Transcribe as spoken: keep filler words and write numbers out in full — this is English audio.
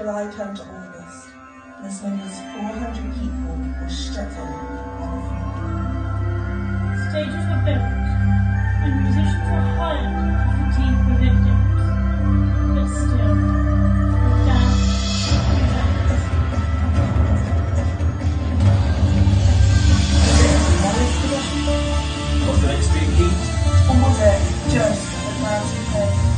July turned to August, and as many as four hundred people were stricken on the front. Stages were built, and musicians were hired to fatigue the victims, but still, the dance Was the next big heat? Or was it just a drowsy day?